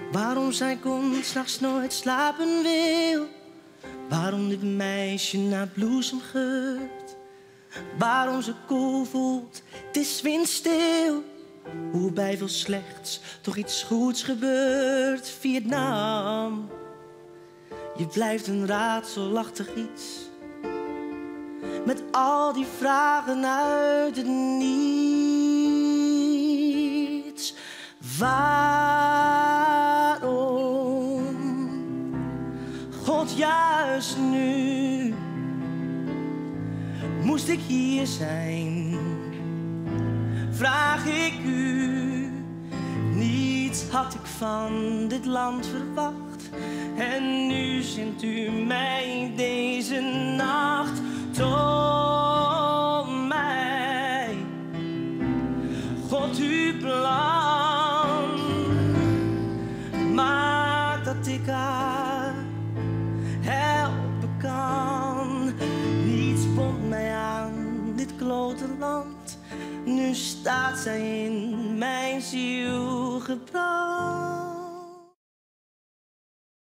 Waarom zij komt, 's nachts nooit slapen wil. Waarom dit meisje naar bloesem geurt. Waarom ze koel voelt, het is windstil. Hoe bij veel slechts toch iets goeds gebeurt. Vietnam, je blijft een raadselachtig iets. Met al die vragen uit het niets. Waarom, God, juist nu moest ik hier zijn? Vraag ik u, niets had ik van dit land verwacht. En nu zendt u mij deze nacht tot mij. God, uw plan maakt dat ik haar helpen kan. Niets bond mij aan dit klote land. Nu staat zij in mijn ziel gebrand.